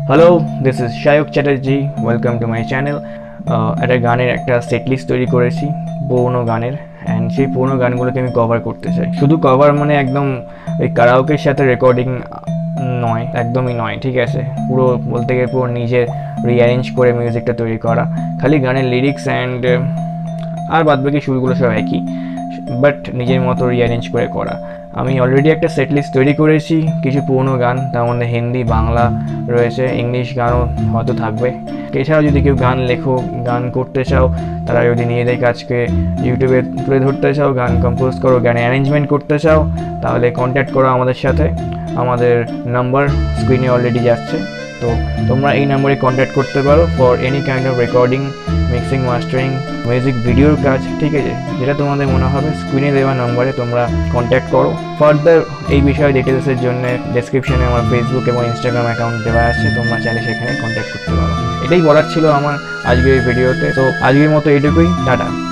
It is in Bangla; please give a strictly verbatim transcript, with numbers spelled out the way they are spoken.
Hello, this is Shayak Chatterjee, welcome to my channel. একটা গানের একটা সেট লিস্ট তৈরি করেছি পুরোনো গানের, অ্যান্ড সেই পুরোনো গানগুলোকে আমি কভার করতে চাই। শুধু কভার মানে একদম ওই কারাওকের সাথে রেকর্ডিং নয়, একদমই নয়, ঠিক আছে। পুরো বলতে গেলে পুরো নিজের রিঅ্যারেঞ্জ করে মিউজিকটা তৈরি করা, খালি গানের লিরিক্স অ্যান্ড আর বাদবাকি সুরগুলো সব একই, বাট নিজের মতো রিঅ্যারেঞ্জ করে করা। আমি অলরেডি একটা সেট লিস্ট তৈরি করেছি, কিছু পুরনো গান, তার মধ্যে হিন্দি, বাংলা রয়েছে, ইংলিশ গানও হয়তো থাকবে। এছাড়াও যদি কেউ গান লেখো, গান করতে চাও, তারা যদি নিজেদের কাজকে ইউটিউবে তুলে ধরতে চাও, গান কম্পোজ করো, গানে অ্যারেঞ্জমেন্ট করতে চাও, তাহলে কন্ট্যাক্ট করো আমাদের সাথে। আমাদের নাম্বার স্ক্রিনে অলরেডি যাচ্ছে, তো তোমরা এই নাম্বারে কন্ট্যাক্ট করতে পারো for any kind of recording, mixing, mastering, music ভিডিওর কাজ, ঠিক আছে। যেটা তোমাদের মনে হবে স্ক্রিনে দেওয়া নাম্বারে তোমরা কন্ট্যাক্ট করো। ফার্দার এই বিষয়ে ডিটেলসের জন্য ডেসক্রিপশনে আমার ফেসবুক এবং ইনস্টাগ্রাম অ্যাকাউন্ট দেওয়া আছে, তোমরা চাইলে সেখানে কন্ট্যাক্ট করতে পারো। এটাই বলার ছিল আমার আজকের এই ভিডিওতে। তো আজকের মতো এটুকুই, টাটা।